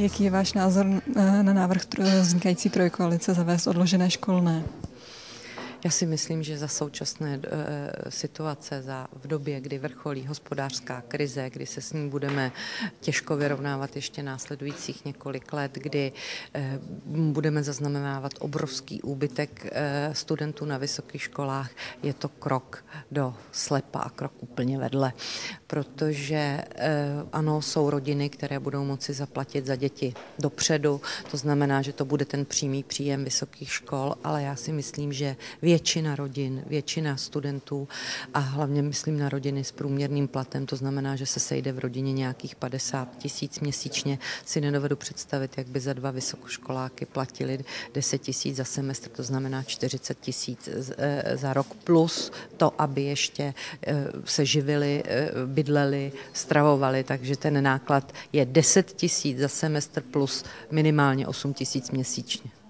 Jaký je váš názor na návrh vznikající trojkoalice zavést odložené školné? Já si myslím, že za současné situace, v době, kdy vrcholí hospodářská krize, kdy se s ní budeme těžko vyrovnávat ještě následujících několik let, kdy budeme zaznamenávat obrovský úbytek studentů na vysokých školách, je to krok do slepa a krok úplně vedle. Protože ano, jsou rodiny, které budou moci zaplatit za děti dopředu, to znamená, že to bude ten přímý příjem vysokých škol, ale já si myslím, že většina rodin, většina studentů a hlavně myslím na rodiny s průměrným platem, to znamená, že se sejde v rodině nějakých 50 000 měsíčně, si nedovedu představit, jak by za 2 vysokoškoláky platili 10 000 za semestr, to znamená 40 000 za rok, plus to, aby ještě se živili, bydleli, stravovali, takže ten náklad je 10 000 za semestr plus minimálně 8 000 měsíčně.